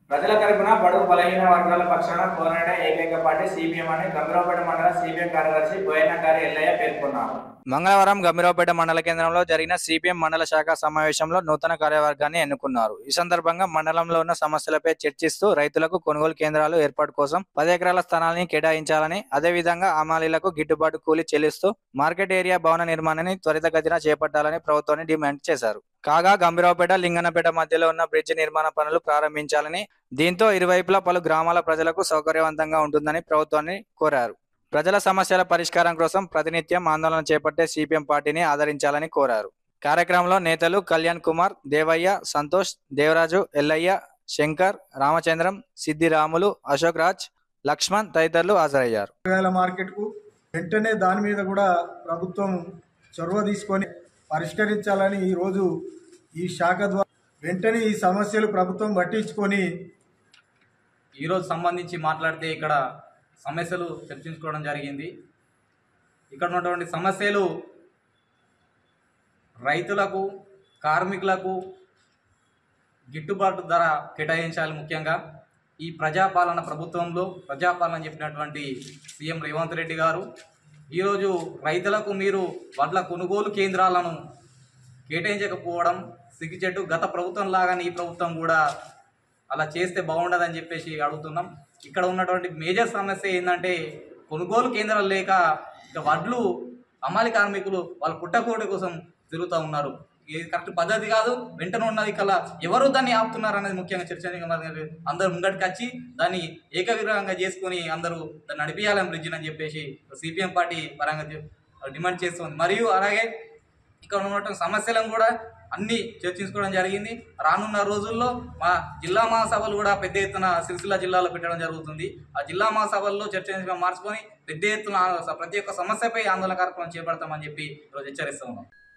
ప్రజల తరపున బడుగు బలహీన వర్గాల పక్షాన పోరాడే ఏకైక పార్టీ సిపిఎం అని గంభీరావుపేట మండల సిపిఎం కార్యదర్శి బోయనగారి ఎల్లయ్య పేర్కొన్నారు. మంగళవారం గంభీరావుపేట మండల కేంద్రంలో జరిగిన సిపిఎం మండల శాఖ సమావేశంలో నూతన కార్యవర్గాన్ని ఎన్నుకున్నారు. ఈ సందర్భంగా మండలంలో ఉన్న సమస్యలపై చర్చిస్తూ రైతులకు కొనుగోలు కేంద్రాలు ఏర్పాటు కోసం 10 ఎకరాల స్థలాన్ని కేటాయించాలని, అదేవిధంగా హమాలీలకు గిట్టుబాటు కూలీ చెల్లిస్తూ మార్కెట్ ఏరియా భవన నిర్మాణాన్ని త్వరితగతిన చేపట్టాలని ప్రభుత్వాన్ని డిమాండ్ చేశారు. కాగా గంభీరావుపేట లింగన్నపేట మధ్యలో ఉన్న బ్రిడ్జి నిర్మాణ పనులు ప్రారంభించాలని, దీంతో ఇరువైపులా పలు గ్రామాల ప్రజలకు సౌకర్యవంతంగా ఉంటుందని ప్రభుత్వాన్ని కోరారు. ప్రజల సమస్యల పరిష్కారం కోసం ప్రతినిత్యం ఆందోళన చేపట్టే సిపిఎం పార్టీని ఆదరించాలని కోరారు. కార్యక్రమంలో నేతలు కళ్యాణ్ కుమార్, దేవయ్య, సంతోష్, దేవరాజు, ఎల్లయ్య, శంకర్, రామచంద్రం, సిద్దిరాములు, అశోక్ రాజ్, లక్ష్మణ్ తదితరులు హాజరయ్యారు. మార్కెట్కు వెంటనే దాని మీద కూడా ప్రభుత్వం చొరవ తీసుకొని పరిష్కరించాలని ఈరోజు ఈ శాఖ ద్వారా వెంటనే ఈ సమస్యలు ప్రభుత్వం పట్టించుకొని ఈరోజు సంబంధించి మాట్లాడితే ఇక్కడ సమస్యలు చర్చించుకోవడం జరిగింది. ఇక్కడ ఉన్నటువంటి సమస్యలు రైతులకు, కార్మికులకు గిట్టుబాటు ధర కేటాయించాలి. ముఖ్యంగా ఈ ప్రజాపాలన ప్రభుత్వంలో ప్రజాపాలన చెప్పినటువంటి సీఎం రేవంత్ రెడ్డి గారు ఈరోజు రైతులకు మీరు వడ్ల కొనుగోలు కేంద్రాలను కేటాయించకపోవడం సిగ్గుచెట్టు. గత ప్రభుత్వం లాగానే ఈ ప్రభుత్వం కూడా అలా చేస్తే బాగుండదని చెప్పేసి అడుగుతున్నాం. ఇక్కడ ఉన్నటువంటి మేజర్ సమస్య ఏంటంటే కొనుగోలు కేంద్రాలు లేక ఇక వడ్లు అమ్మాలి కార్మికులు వాళ్ళ పుట్టకోటి కోసం తిరుగుతూ ఉన్నారు. ఇది కరెక్ట్ పద్ధతి కాదు. వెంటనే ఉన్నది కల్లా ఎవరు దాన్ని ఆపుతున్నారు అనేది ముఖ్యంగా చర్చనీయంగా అందరూ ముంగటికి వచ్చి దాన్ని ఏకగ్రీవంగా చేసుకొని అందరూ దాన్ని నడిపించాలని బ్రిడ్జిని అని చెప్పేసి సిపిఎం పార్టీ పరంగా డిమాండ్ చేస్తుంది. మరియు అలాగే ఇక్కడ ఉన్నటువంటి సమస్యలను కూడా అన్ని చర్చించుకోవడం జరిగింది. రానున్న రోజుల్లో మా జిల్లా మహాసభలు కూడా పెద్ద ఎత్తున సిరిసిల్ల జిల్లాలో పెట్టడం జరుగుతుంది. ఆ జిల్లా మహాసభల్లో చర్చగా మార్చుకొని పెద్ద ఎత్తున ప్రతి ఒక్క సమస్యపై ఆందోళన కార్యక్రమం చేపడతామని చెప్పి ఈరోజు హెచ్చరిస్తూ ఉన్నాం.